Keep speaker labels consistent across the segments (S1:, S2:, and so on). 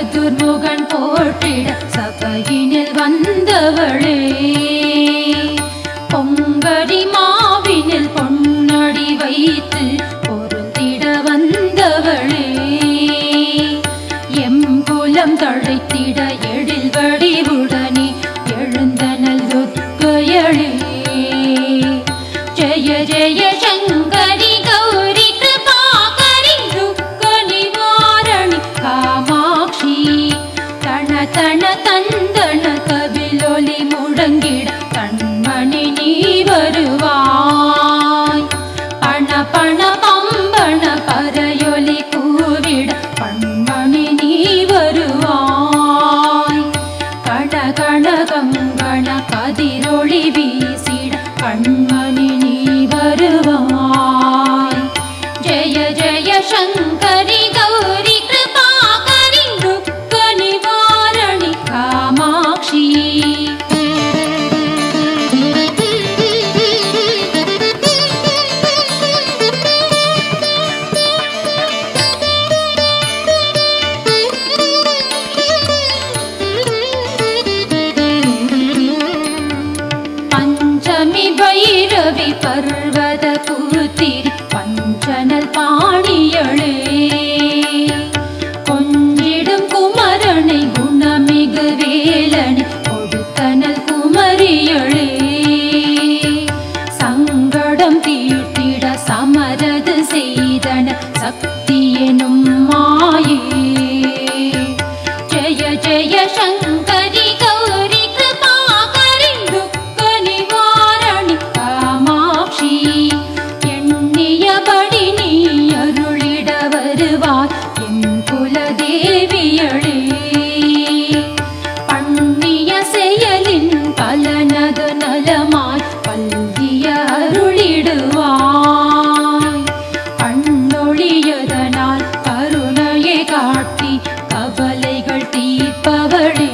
S1: சதுர்முகன் போற்றிட சபையினில் வந்தவளே பொங்கடி மாவினில் பொன்னடி வைத்து பொருந்திட வந்தவளே எம்புலம் தழைத்திட எழில் வடிவுடனே எழுந்தனல் துர்க்கையளே ஜய ஜய சங்கரி கௌரி கிருபாகரி துக்க நிவாரணி காமாட்சி தன தன தந்தன கபிலொலி முழங்கிட கண்மணி நீ வருவாய் பண பண பம்பன பரையொலி கூவிட கண்மணி நீ வருவாய் கண கண கங்கண கதிரொளி வீசிட கண்மணி நீ வருவாய் ஜய ஜய சங்கரி கௌரி கிருபாகரி துக்க நிவாரணி காமாட்சி பஞ்சமி பைரவி பர்வத புத்திரி பஞ்சனல் பாணியளே கொஞ்சிடும் குமரனை குணமிகு வேலனை கொடுத்தனல் குமரியளே சங்கடம் தீர்த்திட சமரது செய்தன சக்தி எனும் மாயே ஜய ஜய சங்கரி கௌரி கிருபாகரி துக்க நிவாரணி காமாட்சி எண்ணியபடி நீ அருளிட வருவாய் என் குலதேவியளே பண்ணிய செயலின் பலனது நலமாய் பல்கிய அருளிடுவாய் கண்ணொழியதனால் கருணையை காட்டி கவலைகள் தீர்ப்பவளே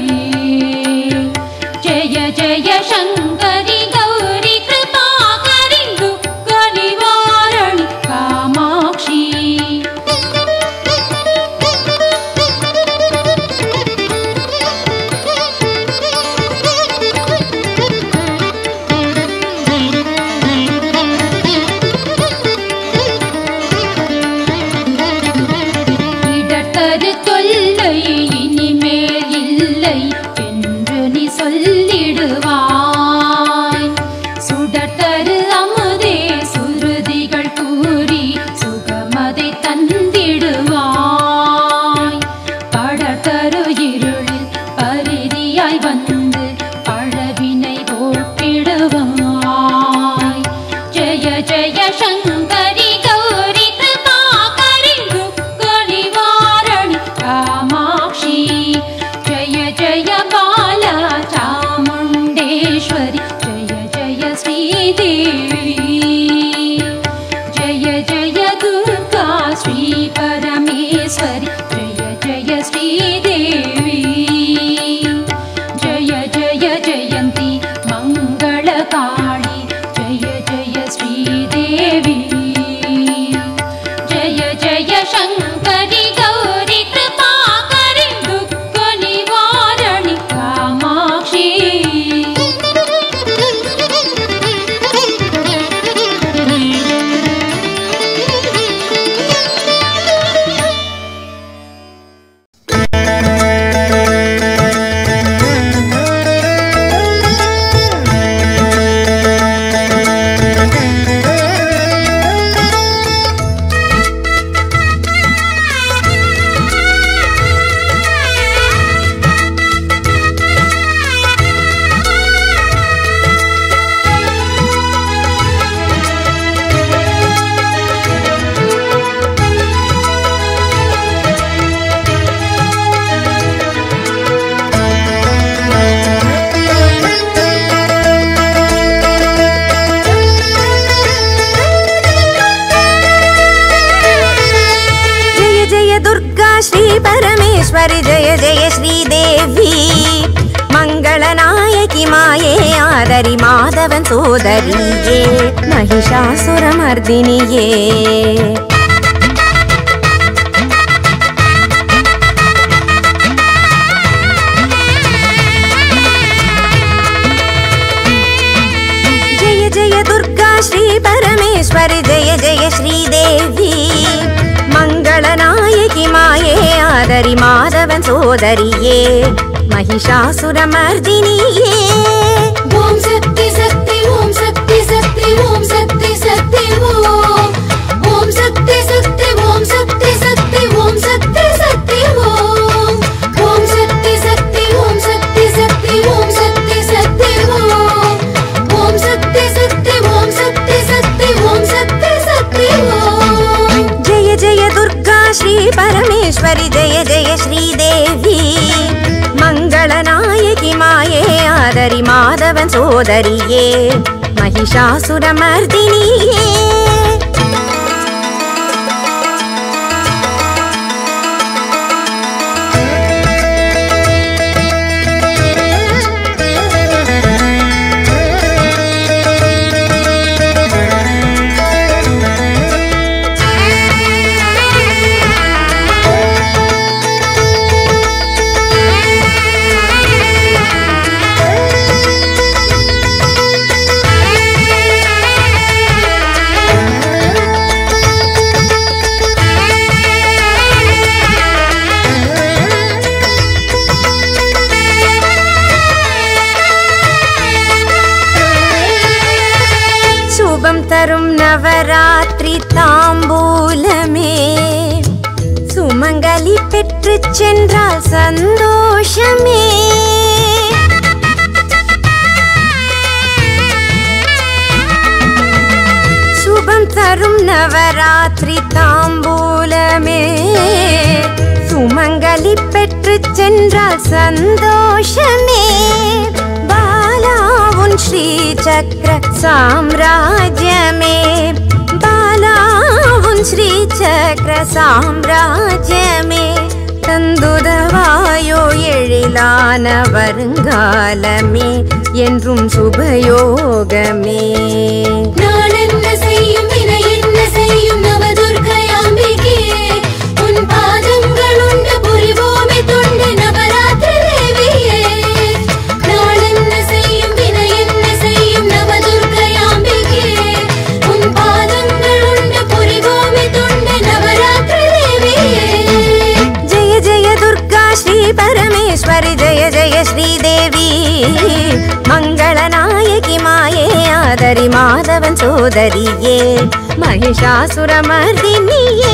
S1: ஜய ஜய சங்கரி கௌரி கிருபாகரி துக்க நிவாரணி காமாட்சி இடர்தரு தொல்லை இனிமேல் இல்லை என்று நீ சொல்லிடுவாய் சுடர்தரு அமுதே சுருதிகள் கூறி சுகமதை தந்திடுவாய் படர்தரு இருளில் பரிதியாய் வந்து பழவினை போட்டிடுவாய் ஜய ஜய சங்கரி கௌரி கிருபாகரி துக்க நிவாரணி காமாட்சி ஜய ஜய பாலா சாமுண்டேஸ்வரி ஜய ஜய ஸ்ரீதேவி ஜய ஜய துர்கா ஸ்ரீ பரமேஸ்வரி ஜய ஜய ஸ்ரீதேவி ஜய ஜய ஜயந்தி மங்கள காளி ஜய ஜய ஸ்ரீதேவி ஜய ஜய சங்கரி கௌரி கிருபாகரி துக்க நிவாரணி காமாட்சி
S2: परमेश्वरी जय जय श्रीदेवी मंगलनायकी माये आदरि माधवन सोदरिये महिषासुरमर्दिनिये மாதவன் சோதரியே மகிஷாசுரமர்தினியே.
S1: ஓம் சக்தி சக்தி ஓம் சக்தி சக்தி ஓம் சக்தி சக்தி ஓம். ஓம் சக்தி சக்தி ஓம் சக்தி சக்தி ஓம் சக்தி சக்தி ஓம். ஓம் சக்தி சக்தி ஓம் சக்தி சக்தி ஓம் சக்தி சக்தி ஓம். ஓம் சக்தி சக்தி ஓம் சக்தி சக்தி ஓம் சக்தி சக்தி ஓம்.
S2: ஜெய ஜெய துர்கா ஸ்ரீ பரமேஸ்வரி ஜெய ஜெய ஸ்ரீதேவி மங்களநாயகி மாயே ஆதரி மாதவன் சோதரியே மகிஷாசுரமர்தினியே. தரும் நவராத்திரி தாம்பூலமே சுமங்கலி பெற்று சென்றால் சந்தோஷமே. சுபம் தரும் நவராத்திரி தாம்பூலமே சுமங்கலி பெற்று சென்றால் சந்தோஷமே. பாலாவுன் ஸ்ரீ சக்கர சாம்ராஜ்யமே பாலாவுன் ஸ்ரீ சக்கர சாம்ராஜ்யமே தந்துதவாயோ எழிலான வருங்காலமே என்றும் சுபயோகமே.
S1: நான் என்ன செய்யும் வினை என்ன செய்யும் நவதுர்க்கையாம்பிகே உன் பாதங்கள் உண்டு புரிவோமே தொண்டு நவராத்திரி தேவியே. நான் என்ன செய்யும் வினை என்ன செய்யும் நவதுர்க்கையாம்பிகே உன் பாதங்கள் உண்டு புரிவோமே தொண்டு நவராத்திரி தேவியே.
S2: ஜெய ஜெய துர்கா ஸ்ரீ பரமேஸ்வரி ஜெய ஜெய ஸ்ரீதேவி மங்களநாயகி மாயே ஆதரி மாதவன் சோதரியே மகிஷாசுரமர்தினியே.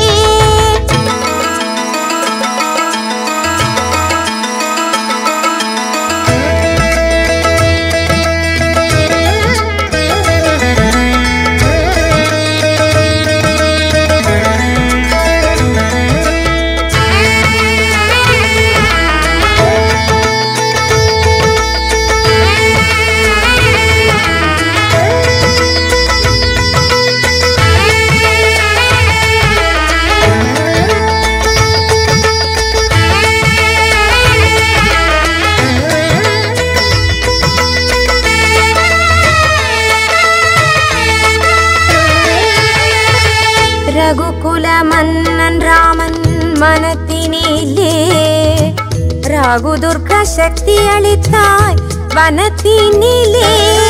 S2: ரகுகுல மன்னன் ராமன் மனத்தினிலே ராகு துர்கா சக்தி அளித்தாய் வனத்தினிலே.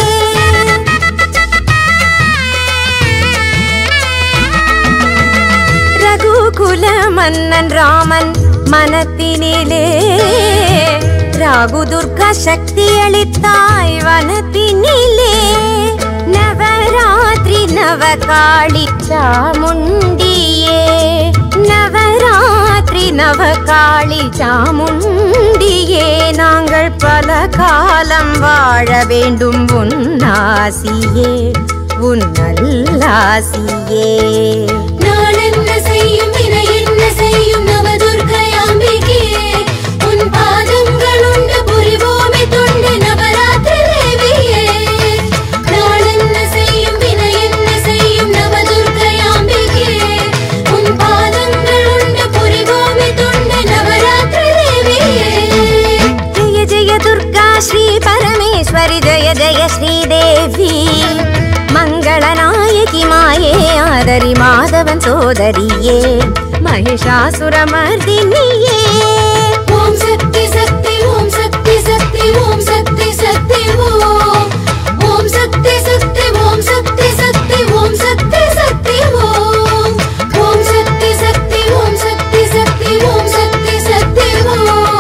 S2: ரகுகுல மன்னன் ராமன் மனத்தினிலே ராகு துர்கா சக்தி அளித்தாய் வனத்தினிலே. நவராத்திரி நவகாளி சாமுண்டியே நவராத்திரி நவகாளி சாமுண்டியே நாங்கள் பல காலம் வாழ வேண்டும் உன்னாசியே உன் நல்லாசியே.
S1: நான் என்ன செய்யும் வினை என்ன செய்யும் நவதுர்க்கையாம்பிகே உன் பாதங்கள் உண்டு புரிவோமே தொண்டு நவராத்திரி தேவியே. நான் என்ன செய்யும் வினை என்ன செய்யும் நவதுர்க்கையாம்பிகே உன் பாதங்கள் உண்டு புரிவோமே தொண்டு நவராத்திரி தேவியே.
S2: ஜெய ஜெய துர்கா ஸ்ரீ பரமேஸ்வரி ஜெய ஜெய ஸ்ரீதேவி மங்களநாயகி மாயே ஆதரி மாதவன் சோதரியே மகிஷாசுரமர்தினியே.
S1: ஓம் சக்தி சக்தி ஓம் சக்தி சக்தி ஓம் சக்தி சக்தி ஓம். ஓம் சக்தி சக்தி ஓம் சக்தி சக்தி ஓம் சக்தி சக்தி ஓம். ஓம் சக்தி சக்தி ஓம் சக்தி சக்தி ஓம் சக்தி சக்தி ஓம்.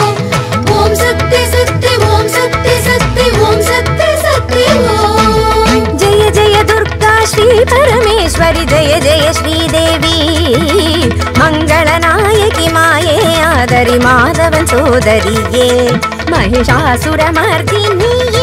S2: மாதவன் சோதரியே மகிஷாசுரமர்தினியே.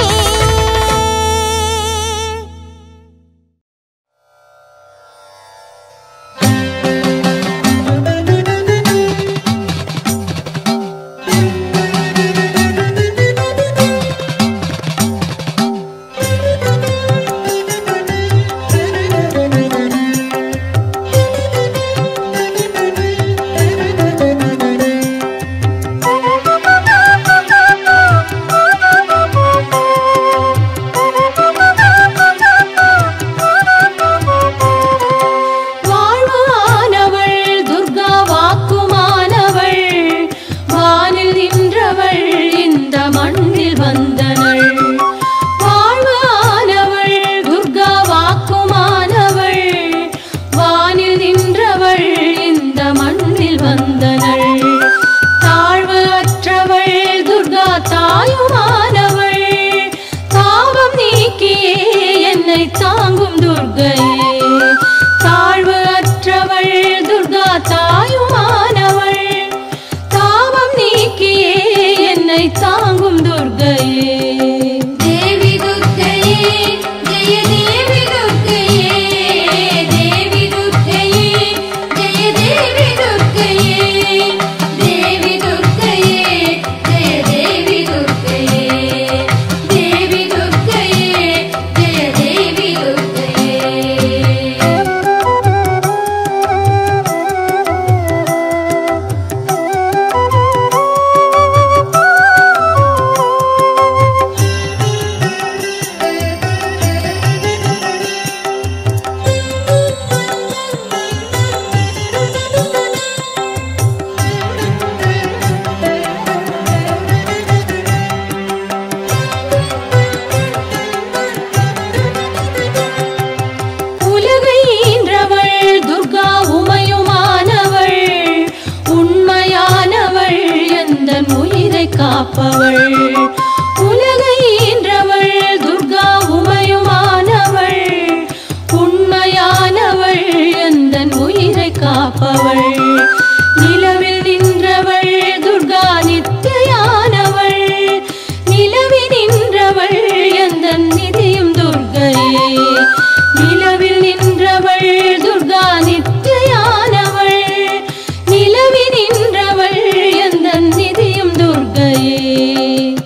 S1: தாங்கும் துர்க்கையே தாழ்வு அற்றவள் துர்கா தாயுமானவள் தாபம் நீக்கியே என்னை தாங்கும் துர்க்கையே தேவி துர்க்கையே ஜெய தேவி துர்க்கையே தேவி துர்க்கையே ஜெய தேவி துர்க்கையே தேவி துர்க்கையே ஜெய தேவி துர்க்கையே தேவி துர்க்கையே ஜெய தேவி துர்க்கையே. உலகை ஈன்றவள் துர்கா உமையுமானவள் உண்மையானவள் எந்தன் உயிரை காப்பவள் உலகை ஈன்றவள் துர்கா உமையுமானவள் உண்மையானவள் எந்தன் உயிரை காப்பவள் நிலவில் நின்றவள் துர்கா நித்தியானவள் நிலவில் நின்றவள் எந்தன் நிதியும் துர்க்கையே நிலவில் நின்றவள் துர்கா நித்தியானவள் நிலவில் நின்றவள் எந்தன் நிதியும் துர்க்கையே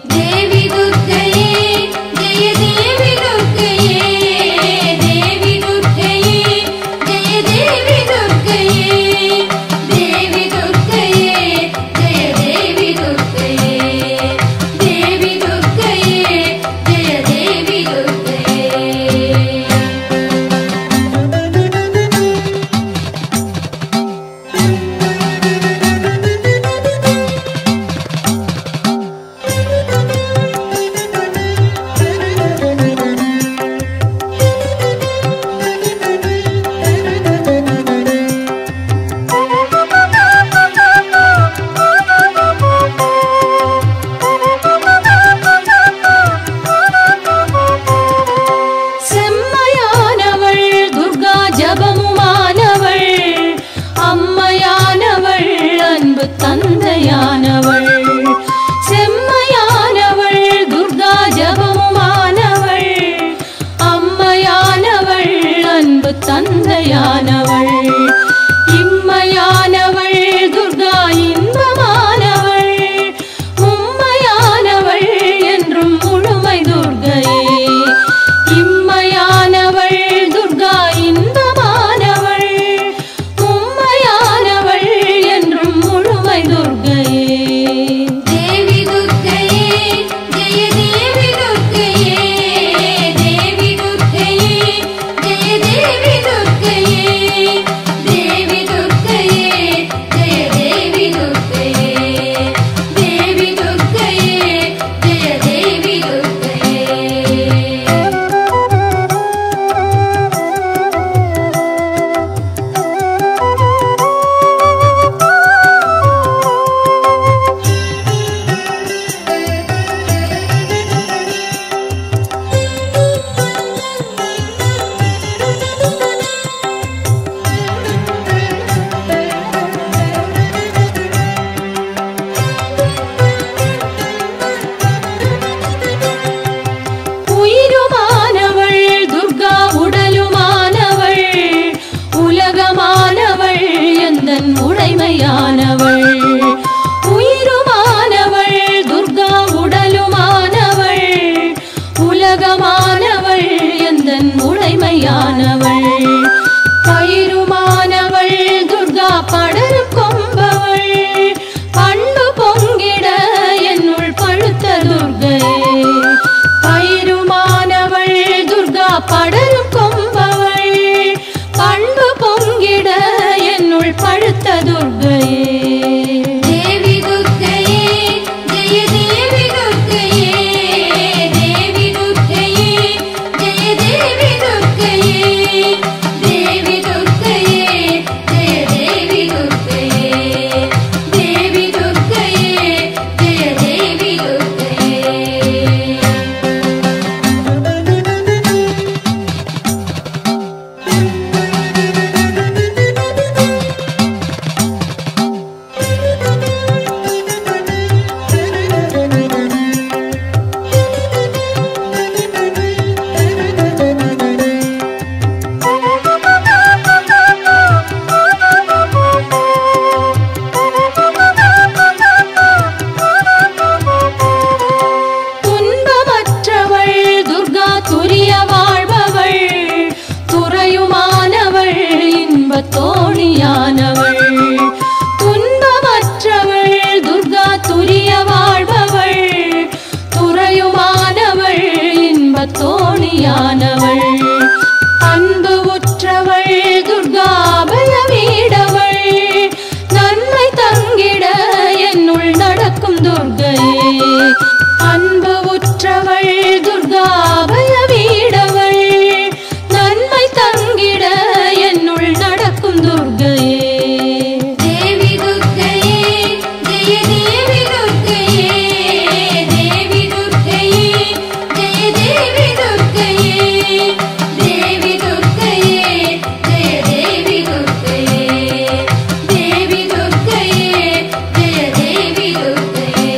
S3: நடக்கும் துர்க்கையே அன்பு உற்றவள் துர்கா அபய வீடவள் நன்மை தங்கிட என்னுள் நடக்கும் துர்க்கையே
S1: தேவி துர்க்கையே ஜெய தேவி துர்க்கையே தேவி துர்க்கையே ஜெய தேவி துர்க்கையே தேவி துர்க்கையே ஜெய தேவி துர்க்கையே தேவி துர்க்கையே ஜெய தேவி துர்க்கையே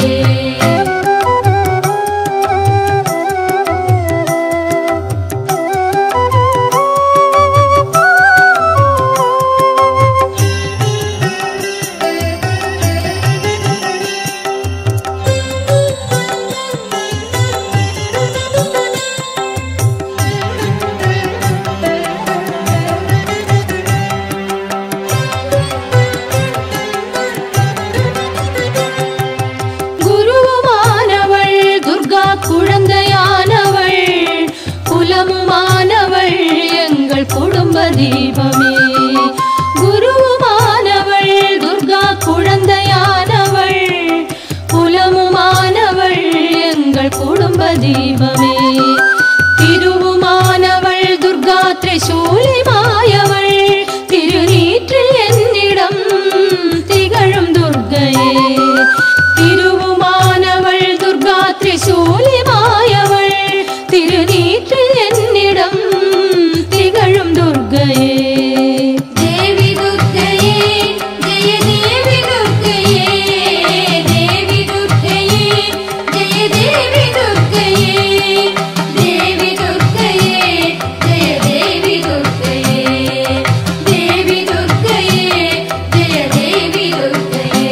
S1: குருவுமானவள் துர்கா குழந்தையானவள் குலமுமானவள் எங்கள் குடும்ப தீபமே குருவுமானவள் துர்கா குழந்தையானவள் குலமுமானவள் எங்கள் குடும்ப தீபமே திருவுமானவள் துர்கா திரிசூலி மாயவள் திருநீற்றில் என்னிடம் திகழும் துர்க்கையே திருவுமானவள் துர்கா திரிசூலி மாயவள் திருநீற்றில் என்னிடம் திகழும் துர்க்கையே தேவி துர்க்கையே ஜெய தேவி துர்க்கையே தேவி துர்க்கையே ஜெய தேவி துர்க்கையே தேவி துர்க்கையே ஜெய தேவி துர்க்கையே தேவி துர்க்கையே ஜெய தேவி துர்க்கையே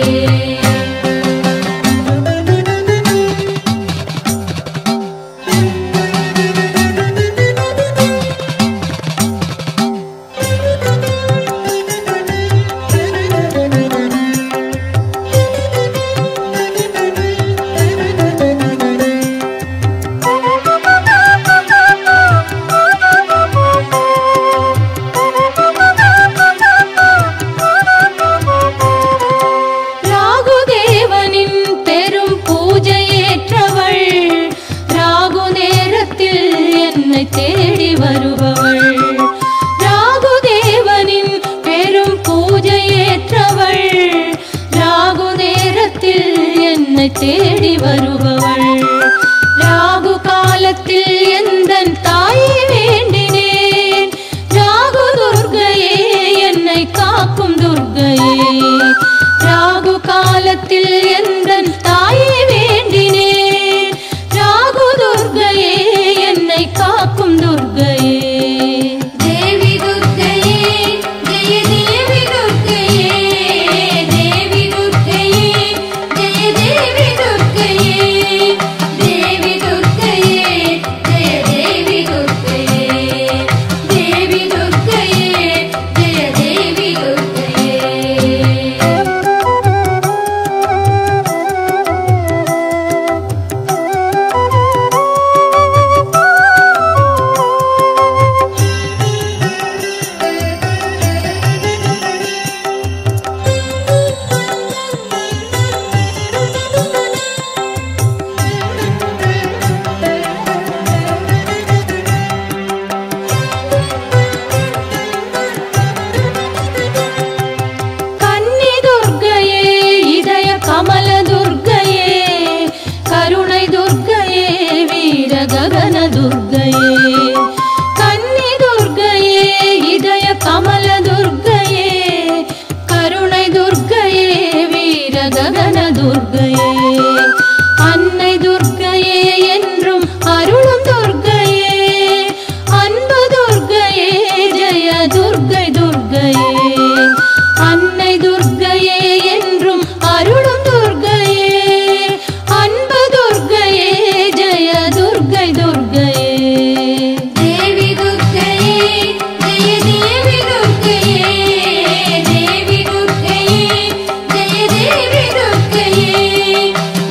S3: ராகுதேவனின் பெரும் பூஜையேற்றவள் ராகு நேரத்தில் என்னை தேடி வருபவள் ராகுதேவனின் பெரும் பூஜையேற்றவள் ராகு நேரத்தில் என்னை தேடி வருபவள் ராகு காலத்தில் எந்தன் தாயை வேண்டினேன் ராகு துர்க்கையே என்னை காக்கும் துர்க்கையே ராகு காலத்தில் எந்தன் தாயை வேண்டினேன் ராகு துர்க்கையே என்னை காக்கும் துர்க்கையே
S1: தேவி துர்க்கையே ஜெய தேவி துர்க்கையே தேவி துர்க்கையே ஜெய தேவி துர்க்கையே தேவி துர்க்கையே ஜெய தேவி துர்க்கையே தேவி துர்க்கையே ஜெய தேவி துர்க்கையே
S3: கன்னி துர்க்கையே இதய கமல துர்க்கையே கருணை துர்க்கையே வீர ககன துர்க்கையே கன்னி துர்க்கையே இதய கமல துர்க்கையே கருணை துர்க்கையே வீர ககன துர்க்கையே அன்னை துர்க்கையே என்றும் அருளும் துர்க்கையே அன்பு துர்க்கையே ஜெய துர்க்கை துர்க்கையே அன்னை துர்க்கையே என்றும் அருளும் துர்க்கையே அன்பு துர்க்கையே ஜெய துர்க்கை துர்க்கையே
S1: தேவி துர்க்கையே ஜெய தேவி துர்க்கையே தேவி துர்க்கையே ஜெய தேவி துர்க்கையே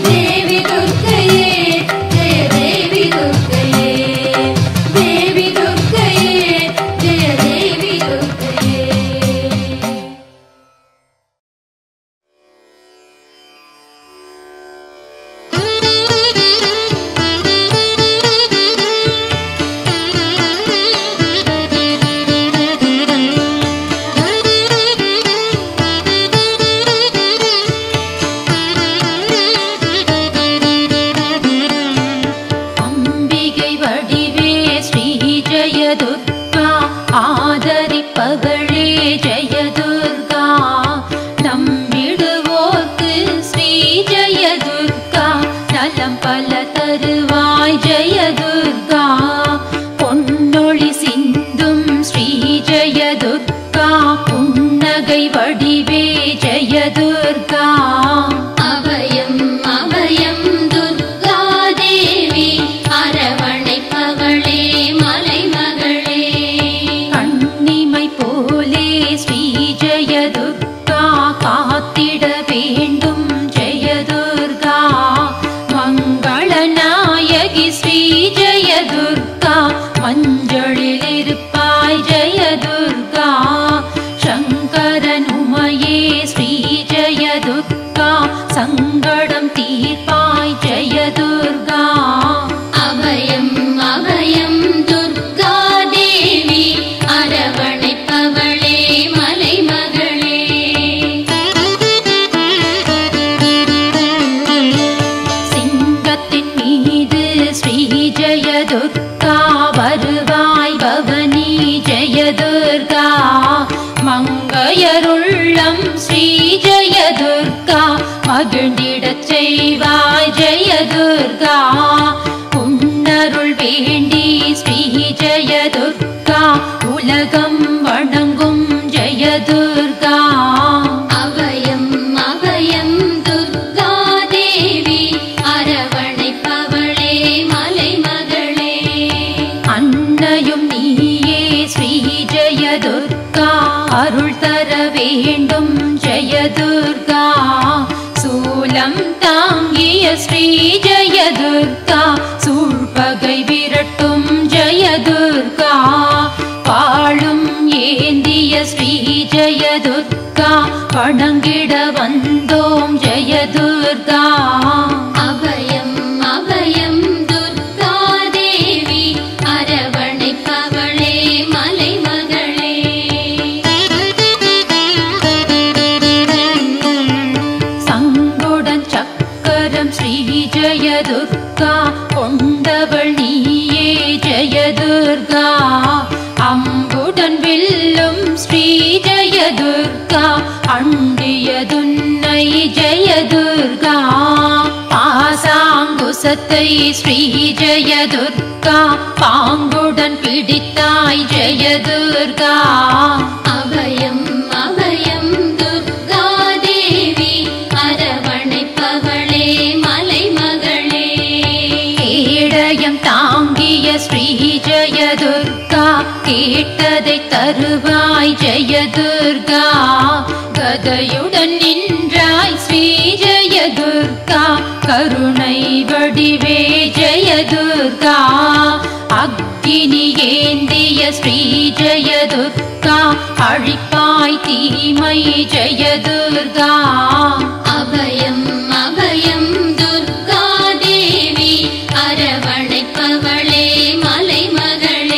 S3: நலம் பல தருவாய் ஜெய துர்கா பொன்னொழி சிந்தும் ஸ்ரீ ஜெய துர்கா புன்னகை வடிவே ஜெய துர்கா
S1: அபயம் அபயம் துர்கா தேவி அரவணைப்பவளே மலைமகளே
S3: கண்ணிமை போலே ஸ்ரீ ஜெய துர்கா காத்திட வேண்டும் ஜெய துர்கா மங்கள நாயகி ஸ்ரீ ஜெய துர்கா மஞ்சளில் இருப்பாய் ஜெய துர்கா சங்கரன் உமையே ஸ்ரீ ஜெய துர்கா சங்கடம் தீர்ப்பாய் ஜெய துர்கா
S1: அபயம் அபயம் துர்கா தேவி அரவணைப்பவளே மலைமகளே
S3: சிங்கத்தின் மீது ஸ்ரீ ஜெய துர்கா வருவாய் பவனி ஜெய துர்கா மங்கையருள்ளம் ஸ்ரீ ஜெய துர்கா மகிழ்ந்திடச் செய்வாய் ஜெய துர்கா உன்னருள் வேண்டி ஸ்ரீ ஜெய துர்கா உலகம் வணங்கும் ஜெய துர்கா
S1: அபயம் அபயம் துர்கா தேவி அரவணைப்பவளே மலைமகளே
S3: அன்னையும் நீயே ஸ்ரீ ஜெய துர்கா அருள் தர வேண்டும் ஜெய துர்கா சூலம் தாங்கிய ஸ்ரீ ஜெய துர்கா சூழ்பகை விரட்டும் ஜெய துர்கா பாழும் ஏந்திய ஸ்ரீ ஜெய துர்கா வணங்கிட வந்தோம் ஜெய துர்கா
S1: அபயம் அபயம் துர்கா தேவி அரவணைப்பவளே மலைமகளே
S3: சங்குடன் சக்கரம் ஸ்ரீ ஜெய துர்கா கொண்டவள் நீயே ஜெய துர்கா அம்புடன் வில்லும் ஸ்ரீ ஜெய துர்கா அண்டியதுன்னை ஜெய துர்கா பாசாங்குசத்தை ஸ்ரீ ஜெய துர்கா பாங்குடன் பிடித்தாய் ஜெய துர்கா
S1: அபயம் அபயம் துர்கா தேவி அரவணைப்பவளே மலைமகளே
S3: கேடயம் தாங்கிய ஸ்ரீ ஜெய துர்கா கேட்டதை தருவாய் ஜெய துர்கா கதையுடன் நின்றாய் ஸ்ரீ ஜெய துர்கா கருணை வடிவே ஜெய துர்கா அக்கினி ஏந்திய ஸ்ரீ ஜெய துர்கா அழிப்பாய் தீமை ஜெய துர்கா
S1: அபயம் அபயம் துர்கா தேவி அரவணைப்பவளே மலைமகளே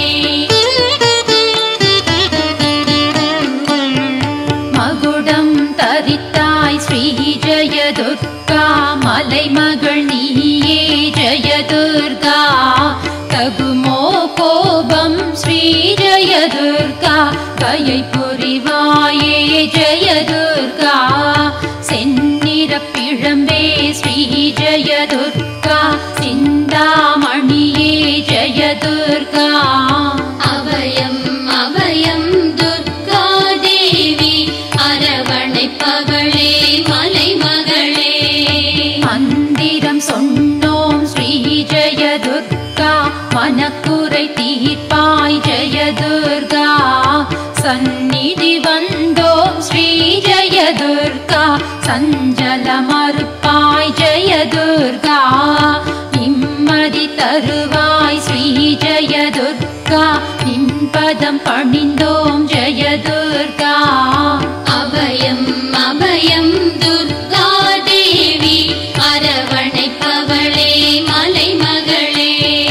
S3: மகுடம் தரித்தாய் ஸ்ரீ ஜெய துர்கா மலைமகள் நீயே ஜெய துர்கா தகுமோ கோபம் ஸ்ரீ ஜெய துர்கா தயை புரிவாயே ஜெய துர்கா செந்நிற பிழம்பே ஸ்ரீ ஜெய துர்கா சிந்தாமணியே ஜெய துர்கா
S1: அபயம் அபயம் துர்கா தேவி அரவணைப்பவளே மலைமகளே
S3: மந்திரம் சொன்னோம் ஸ்ரீ ஜெய துர்கா மனக்குறை தீர்ப்பாய் ஜெய துர்கா சந்நிதி வந்தோம் ஸ்ரீ ஜெய துர்கா சஞ்சல மறுப்பாய் ஜெய துர்கா நிம்மதி தருவாய் ஸ்ரீ ஜெய துர்கா நின்பதம் பணிந்தோம் ஜெய துர்கா
S1: அபயம் அபயம் துர்கா தேவி அரவணைப்பவளே மலைமகளே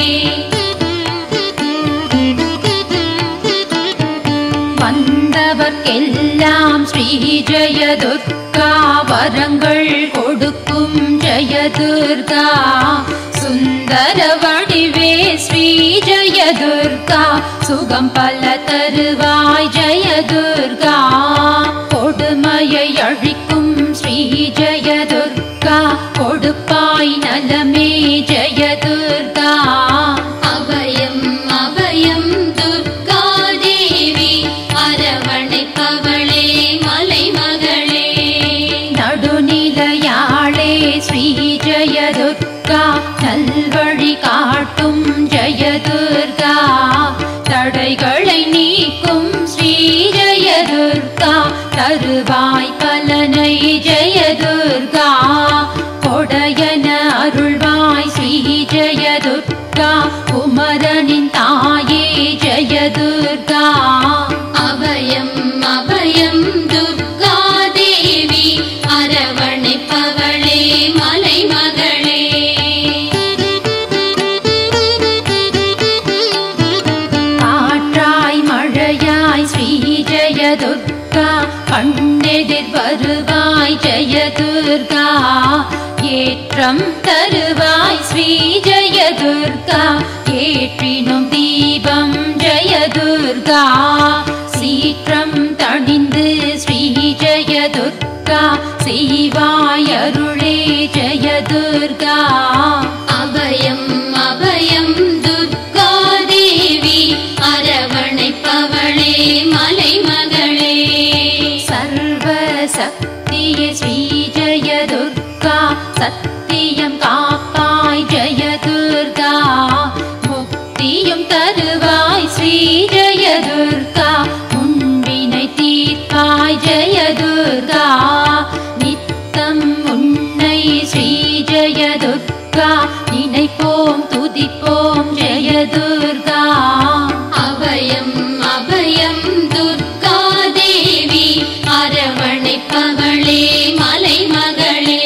S3: வந்தவர்க்கெல்லாம் ஸ்ரீ ஜெய துர்கா வரங்கள் கொடுக்கும் ஜெய துர்கா சுந்தர வடிவே ஸ்ரீ ஜெய துர்கா சுகம் பல தருவாய் ஜெய துர்கா கொடுமையை அழிக்கும் ஸ்ரீ ஜெய துர்கா கொடுப்பாய் நலமே ஜெய துர்கா.
S1: அபயம் அபயம் துர்கா தேவி அரவணைப்பவளே மலைமகளே.
S3: நடுநிலையாளே ஸ்ரீ ஜெய துர்கா நல்வழி காட்டும் ஜெய துர்கா. தடைகளை நீக்கும் ஸ்ரீ ஜெய துர்கா தருவாய் பலனை ஜெய துர்கா. கொடையன அருள்வாய் ஸ்ரீ ஜெய துர்கா குமரனின் தாயே ஜெய துர்கா.
S1: அபயம் அபயம் துர்கா தேவி அரவணைப்பவளே மலைமகளே.
S3: காற்றாய் மழையாய் ஸ்ரீ ஜெய துர்கா கண்ணெதிர் வருவாய் ஜெய துர்கா. ஏற்றம் தருவாய் ஸ்ரீ ஜெய துர்கா ஏற்றினும் தீபம் ஜெய துர்கா. சீற்றம் தணிந்து ஸ்ரீ ஜெய துர்கா செய்வாய் அருளே ஜெய துர்கா.
S1: அபயம் அபயம் துர்கா தேவி அரவணைப்பவளே மலைமகளே.
S3: சர்வ சக்தியே ஸ்ரீ ஜெய துர்கா சத்தியம் காப்பாய் ஜெய துர்கா. முக்தியும் தருவாய் ஸ்ரீ ஜெய துர்கா முன்வினை தீர்ப்பாய் ஜெய துர்கா. நித்தம் உன்னை ஸ்ரீ ஜெய துர்கா நினைப்போம் துதிப்போம் ஜெய துர்கா.
S1: அபயம் அபயம் துர்கா தேவி அரவணைப்பவளே மலைமகளே.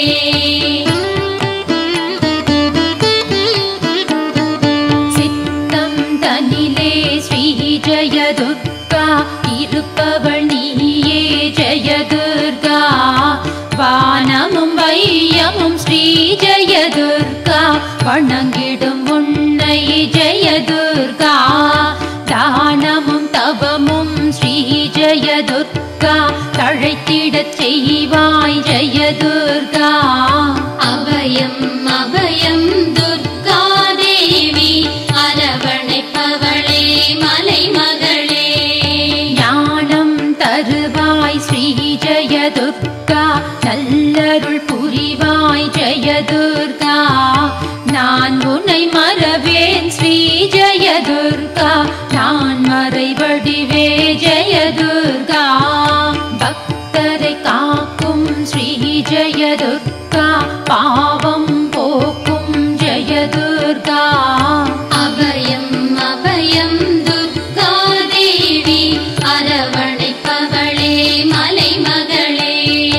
S3: சித்தம் தனிலே ஸ்ரீ ஜெய துர்கா இருப்பவள் நீயே ஜெய துர்கா. வானமும் வையமும் ஸ்ரீ ஜெய துர்கா வணங்கிடும் உன்னை ஜெய துர்கா. தானமும் தவமும் ஸ்ரீ ஜெய துர்கா தழைத்திடச் செய்வாய் ஜெய துர்கா.
S1: அபயம் அபயம் துர்கா தேவி அரவணைப்பவளே மலைமகளே.
S3: ஞானம் தருவாய் ஸ்ரீ ஜெய துர்கா நல்லருள் புரிவாய் ஜெய துர்கா. நான் உன்னை மறவேன் ஸ்ரீ ஜெய துர்கா நான் மறைவடிவே ஜெய துர்கா. பக்தரை காக்கும் ஸ்ரீ ஜெய துர்கா பாவம் போக்கும் ஜெய துர்கா.
S1: அபயம் அபயம் துர்கா தேவி அரவணைப்பவளே மலைமகளே.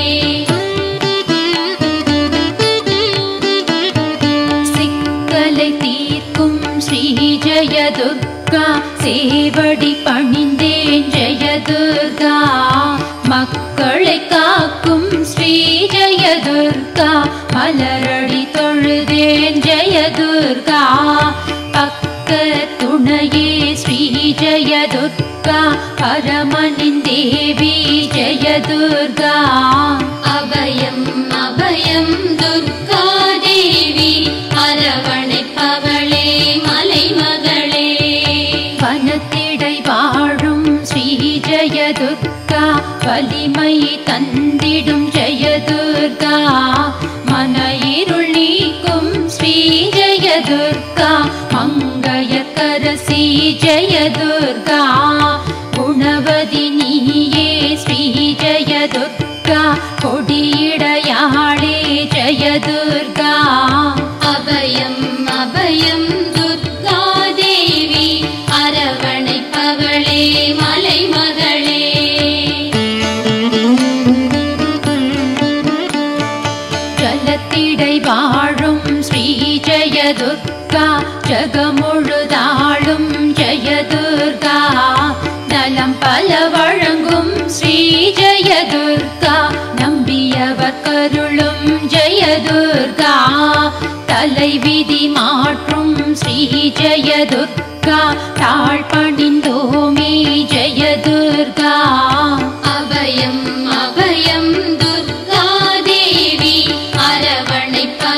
S3: சிக்கலை தீர்க்கும் ஸ்ரீ ஜெய துர்கா சேவடி பணிந்தேன் ஜெய துர்கா. மக்களை காக்கும் ஸ்ரீ ஜெய துர்கா மலரடி தொழுதேன் ஜெய துர்கா. பக்க துணையே ஸ்ரீ ஜெய துர்கா பரமனின் தேவி ஜெய துர்கா.
S1: அபயம் அபயம் துர்கா தேவி அரவணைப்பவளே மலைமகளே.
S3: வனத்திடை வாழும் ஸ்ரீ ஜெய துர்கா வலிமை தந்திடும் ஜெய துர்கா. மன இருள் நீக்கும் ஸ்ரீ ஜெய துர்கா மங்கையர்க்கரசி ஜெய துர்கா. குணவதி நீயே ஸ்ரீ ஜெய துர்கா கொடியிடையாளே ஜெய துர்கா.
S1: அபயம் அபயம் துர்கா தேவி அரவணைப்பவளே மலைமகளே.
S3: ஜலத்திடை வாழும் ஸ்ரீ ஜெய துர்கா ஜகமுழுதாளும் ஜெய துர்கா. நலம் பல வழங்கும் ஸ்ரீ ஜெய துர்கா நம்பியவர் கருளும் ஜெய துர்கா. தலைவிதி மாற்றும் ஸ்ரீ ஜெய துர்கா தாழ்பணிந்தோமே ஜெய துர்கா.
S1: அபயம் அபயம் துர்கா தேவி அரவணைப்பவளே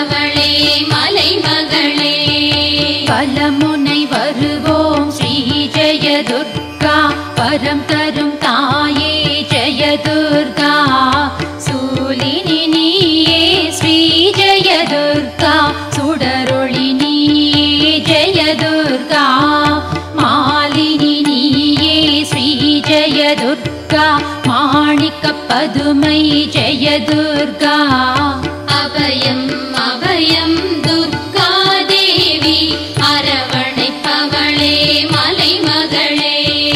S3: பலமுனை வருவோம் ஸ்ரீ ஜெயதுர்கா பரம் தரும் தாயே ஜெயதுர்கா சூலினி நீயே ஸ்ரீ ஜெயதுர்கா சுடரொளி நீயே ஜெயதுர்கா மாலினி நீயே ஸ்ரீ ஜெயதுர்கா மாணிக்க பதுமை ஜெயதுர்கா
S1: அபயம் அபயம் துர்கா தேவி அரவணைப்பவளே மலைமகளே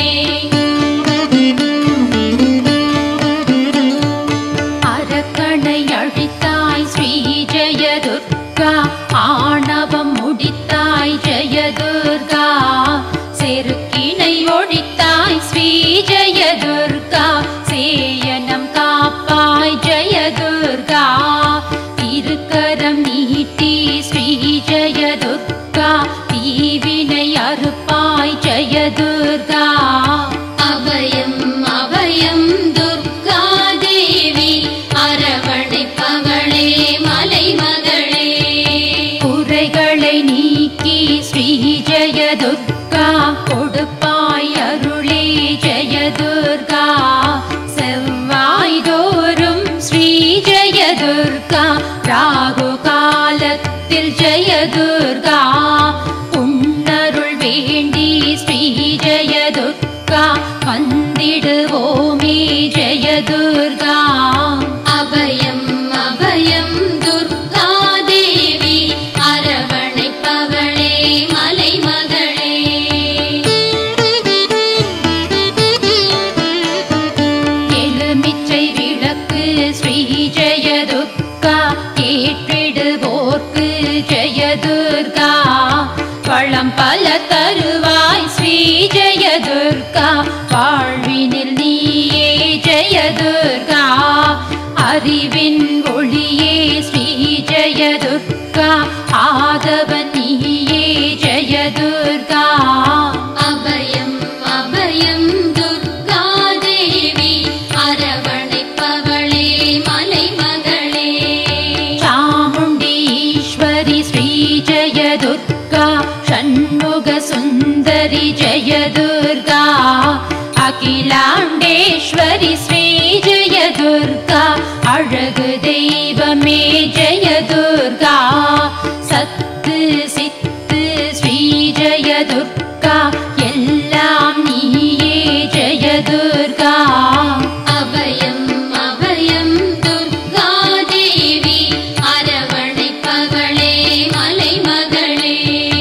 S3: அரக்கனை அழித்தாய் ஸ்ரீ ஜெயதுர்கா ஆணவம் முடித்தாய் ஜெயதுர்கா செருக்கினை ஒழித்தாய் ஸ்ரீ ஜெயதுர்கா சேயனம் காப்பாய் ஜெயதுர்கா திருக்கரம் நீட்டி ஸ்ரீ ஜெயதுர்கா தீவினை அறுப்பாய் ஜெயதுர்கா
S1: அபயம் அபயம் துர்கா தேவி அரவணைப்பவளே மலைமகளே
S3: குறைகளை நீக்கி ஸ்ரீ ஜெயதுர்கா கொடுப்பாய் அருளே ஜெயதுர்கா செவ்வாய் தோறும் ஸ்ரீ ஜெயதுர்கா ராகு காலத்தில் ஜெயதுர்கா உன்னருள் வேண்டி ஸ்ரீ ஜெயதுர்கா வந்திடுவோமே ஜெயதுர்கா
S1: அபயம் அபயம் துர்கா தேவி அரவணைப்பவளே மலைமகளே
S3: எலுமிச்சை விளக்கு ஸ்ரீ ஜெயதுர்கா ஏற்றிடுவோர்க்கு ஜெயதுர்கா வளம் பல தருவாய் ஸ்ரீ ஜெயதுர்கா வாழ்வினில் நீயே ஜெயதுர்கா அறிவின் ஒளியே ஸ்ரீ ஜெயதுர்கா ஆதவன் நீயே ஜெயதுர்கா
S1: அபயம் அபயம் துர்கா தேவி அரவணைப்பவளே மலைமகளே
S3: சாமுண்டி ஈஸ்வரி ஸ்ரீ ஜெயதுர்கா ஷண்முக சுந்தரி ஜெயதுர்கா அகிலாண்டேஸ்வரி ஸ்ரீ ஜெயதுர்கா அழகு தெய்வமே ஜெயதுர்கா சத்து சித்து ஸ்ரீ ஜெயதுர்கா எல்லாம் நீயே ஜெயதுர்கா
S1: அபயம் அபயம் துர்கா தேவி அரவணைப்பவளே மலைமகளே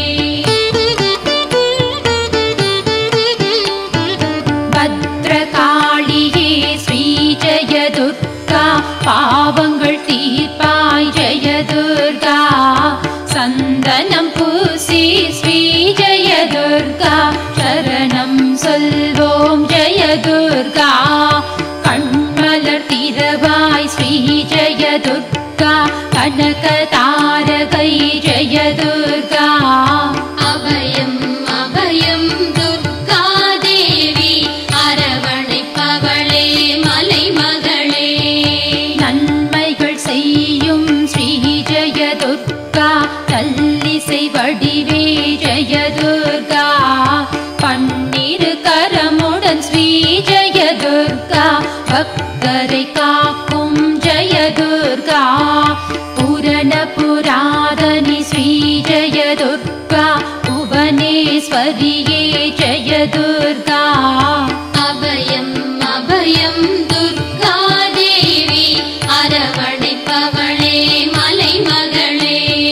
S3: பத்ரகாளியே ஸ்ரீ ஜெயதுர்கா பாவங்கள் தீர்ப்பாய் ஜெயதுர்கா சந்தனம் பூசி ஸ்ரீ ஜெயதுர்கா சரணம் சொல்வோம் ஜெயதுர்கா கண்மலர் திறவாய் ஸ்ரீ ஜெயதுர்கா கனக தாரகை ஜெயதுர்கா
S1: அபயம் அபயம் துர்கா தேவி அரவணைப்பவளே மலைமகளே
S3: நன்மைகள் செய்யும் ஸ்ரீ ஜெயதுர்கா நல்லிசை வடிவே ஜெயதுர்கா பன்னிரு கரமுடன் ஸ்ரீ ஜெயதுர்கா பக்தரை காக்கும் ஜெயதுர்கா புரண புராதனி ஸ்ரீ ஜெயதுர்கா புவனேஸ்வரியே ஜெயதுர்கா
S1: அபயம் அபயம் துர்கா தேவி அரவணைப்பவளே மலைமகளே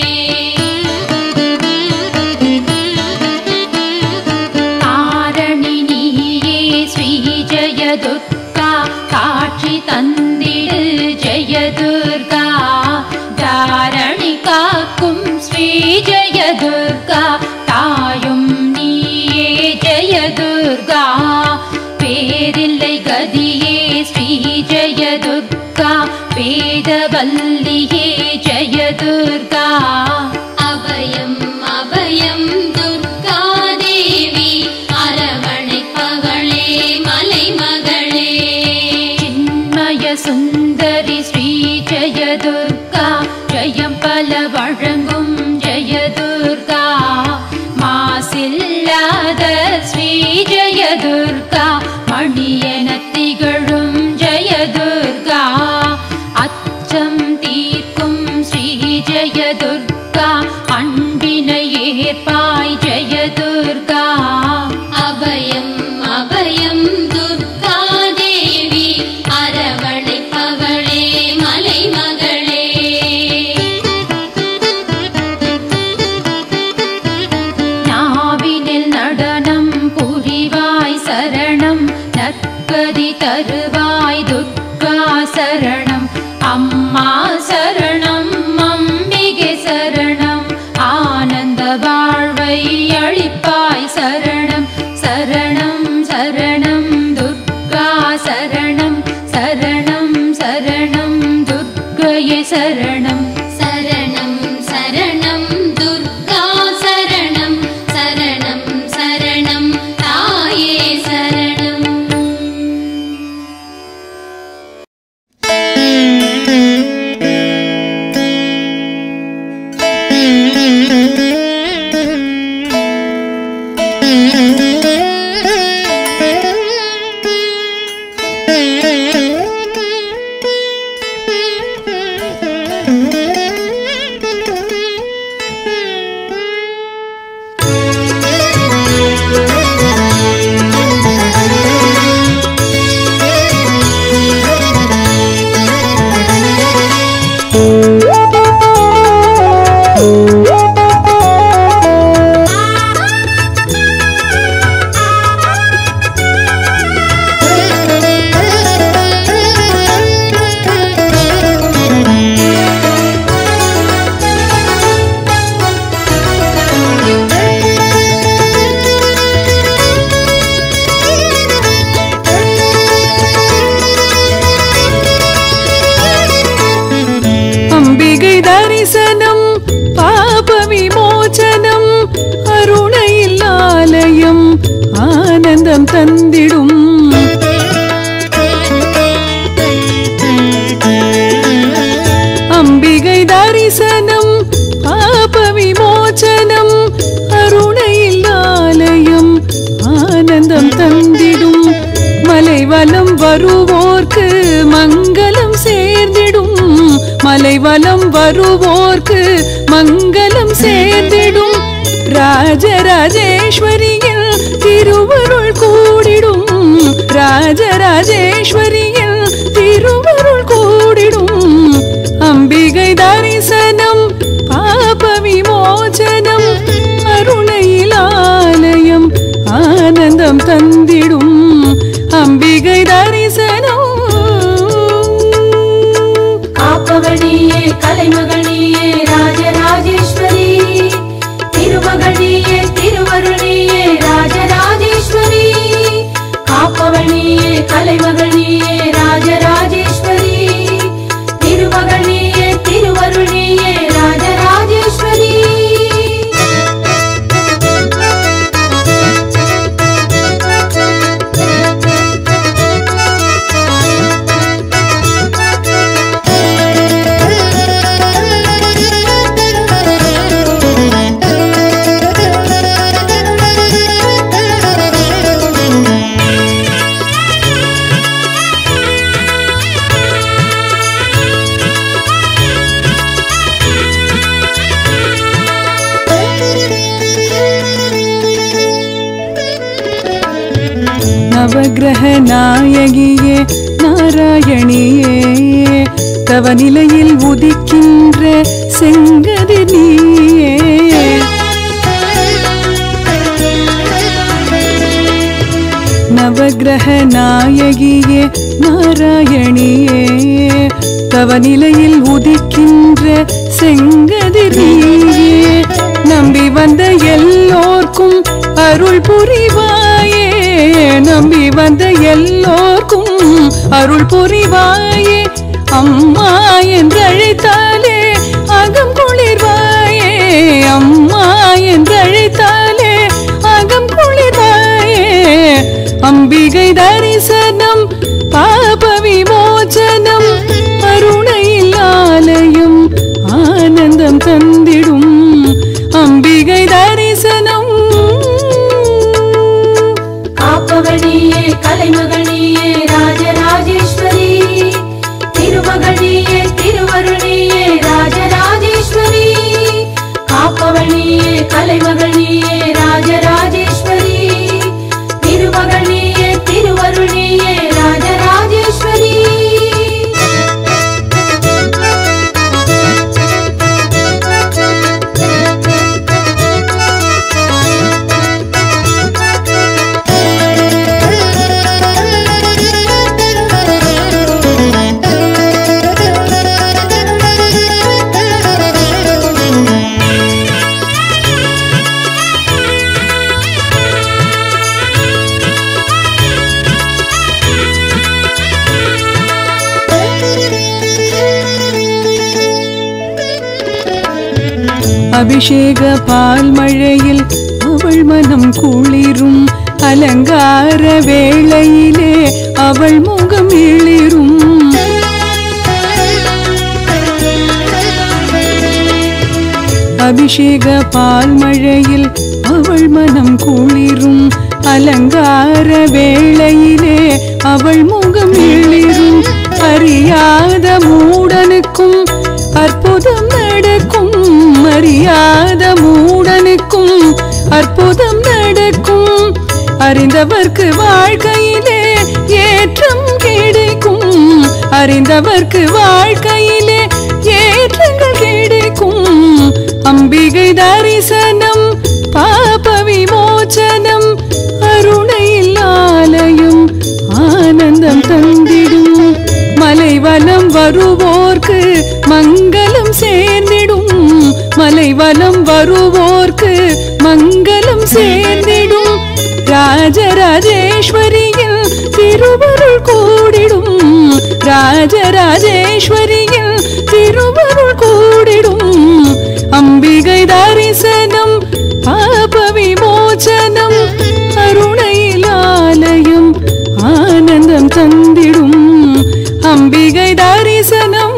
S3: தாரணி நீயே ஸ்ரீ ஜெயதுர்கா காட்சி தந்திடு ஜெயதுர்கா தாரணி காக்கும் ஸ்ரீ ஜெயதுர்கா தாயும் நீயே ஜெயதுர்கா பேரில்லை கதியே ஸ்ரீ ஜெயதுர்கா வேதவல்லியே ஜெயதுர்கா
S1: அபயம் அபயம் துர்கா தேவி அரவணைப்பவளே மலைமகளே
S3: சின்மய சுந்தரி ஸ்ரீ ஜெயதுர்கா ஜெயம் பல வழங்கும் ஜெயதுர்கா மா துர்கா அன்பினை ஏற்பாய் ஜெய துர்கா
S1: அபயம் அபயம் துர்கா தேவி அரவணைப்பவளே மலைமகளே
S3: நாவினில் நடனம் புரிவாய் சரணம் நற்கதி தருவாய் துர்கா சரணம் அம்மா சரணம் அம்பிகை சரணம் ஆனந்த வாழ்வை அளிப்பாய் சரணம் சரணம் சரணம் துர்கா சரணம் சரணம் சரணம் துர்க்கையே சரணம்
S1: சரணம் சரணம் துர்கா சரணம் சரணம் சரணம் தாயே சரணம்
S4: ஆனந்தம் தந்திடும் அம்பிகை தரிசனம் பாப விமோசனம் அருணையில் ஆலயம் ஆனந்தம் தந்திடும் மலைவலம் வருவோர்க்கு மங்களம் சேர்ந்திடும் மலைவலம் வருவோர்க்கு மங்களம் சேர்ந்திடும் ராஜராஜேஸ்வரியில் திருவருள் கூடிடும் ராஜராஜேஸ்வரியில் திருவருள் கூடிடும் அம்பிகை தரிசனம் பாப விமோசனம் அருணையில் ஆலயம் ஆனந்தம் தந்திடும் அம்பிகை தரிசனம்
S5: காப்பவழியே கலைமகளியே ராஜராஜேஸ்வரி திருமகளியே திருவருளியே ராஜராஜேஸ்வரி காப்பவழியே கலைமகளியே ராஜராஜேஸ்வரி திருமகளியே திருவருளியே ராஜராஜேஸ்வரி
S4: நவகிரக நாயகியே நாராயணியே தவநிலையில் உதிக்கின்ற செங்கதிர் நீயே நவகிரக நாயகியே நாராயணியே தவநிலையில் உதிக்கின்ற செங்கதிர் நீயே நம்பி வந்த எல்லோர்க்கும் அருள் புரிவாயே நம்பி வந்த எல்லோர்க்கும் அருள் புரிவாயே அம்மா என்றழைத்தாலே அகம் குளிர்வாயே அம்மா என்றழைத்தாலே அகம் குளிர்வாயே அம்பிகை தரிசனம் பாப விமோசனம் அருணையில் ஆலயம் ஆனந்தம் தந்திடும் அம்பிகை தரிசனம்
S5: காப்பவழியே கலைமகளியே ராஜராஜேஸ்வரி திருமகளியே திருவருளியே
S4: அபிஷேக பால் மழையில் அவள் மனம் குளிரும் அலங்கார வேளையிலே அவள் முகம் எழிரும் அபிஷேக பால் மழையில் அவள் மனம் குளிரும் அலங்கார வேளையிலே அவள் முகம் எழிரும் அறியாத மூடனுக்கும் அற்புதம் நடக்கும் அறியாத மூடனுக்கும் அற்புதம் நடக்கும் அறிந்தவர்க்கு வாழ்க்கையிலே ஏற்றம் கிடைக்கும் அறிந்தவர்க்கு வாழ்க்கையிலே ஏற்றங்கள் கிடைக்கும் அம்பிகை தரிசனம் பாப விமோசனம் அருணையில் ஆலயம் ஆனந்தம் தந்திடும் மலைவலம் வருவோர்க்கு மங்களம் சேர்ந்திடும் மலைவலம் வருவோர்க்கு மங்களம் சேர்ந்திடும் ராஜராஜேஸ்வரியில் திருவருள் கூடிடும் ராஜராஜேஸ்வரியில் திருவருள் கூடிடும் அம்பிகை தரிசனம் பாப விமோசனம் அருணையில் ஆலயம் ஆனந்தம் தந்திடும் அம்பிகை தரிசனம்